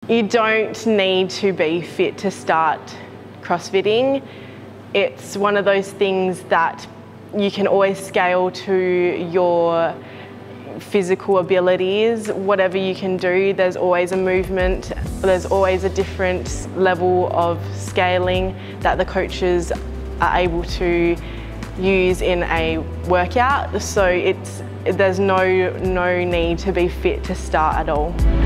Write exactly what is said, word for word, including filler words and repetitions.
You don't need to be fit to start CrossFitting. It's one of those things that you can always scale to your physical abilities. Whatever you can do, there's always a movement, there's always a different level of scaling that the coaches are able to use in a workout. So it's there's no, no need to be fit to start at all.